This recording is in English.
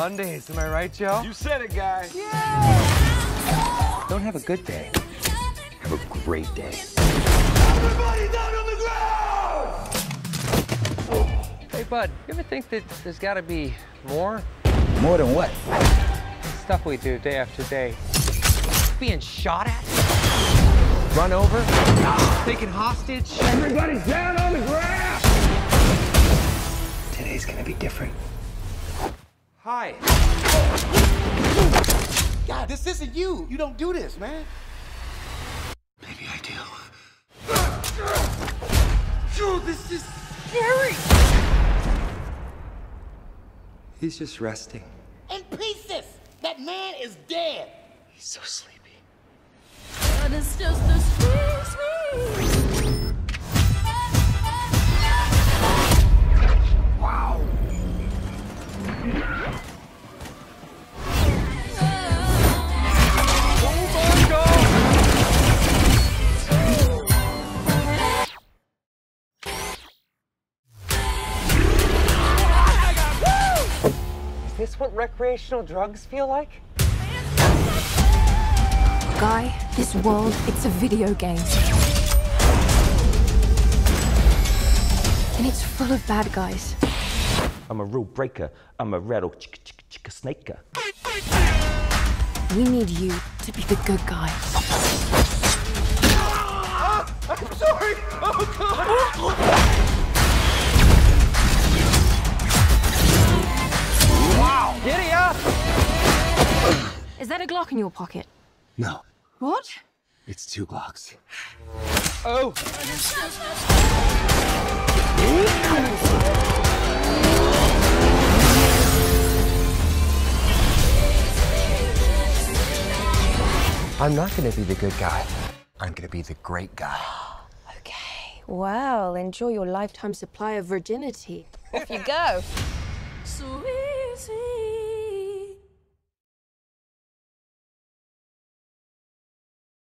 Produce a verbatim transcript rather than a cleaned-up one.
Mondays, am I right, Joe? You said it, guy. Yeah! Don't have a good day. Have a great day. Everybody down on the ground! Hey, bud, you ever think that there's got to be more? More than what? Stuff we do day after day. Being shot at? Run over? Taken hostage? Everybody's down on the ground! Today's gonna be different. Hi. God, this isn't you. You don't do this, man. Maybe I do. Dude, this is scary. He's just resting. In pieces. That man is dead. He's so sleepy. But it's just a sweet, sweet. Wow. Is this what recreational drugs feel like? Guy, this world, it's a video game. And it's full of bad guys. I'm a rule breaker. I'm a rattle chicka chicka chicka snaker. We need you to be the good guy. Ah, I'm sorry! Oh, God! Wow! Giddy up! Is that a Glock in your pocket? No, What? it's two Glocks. Oh! I'm not gonna be the good guy. I'm gonna be the great guy. Okay. Well, enjoy your lifetime supply of virginity. Off you go. Sweet.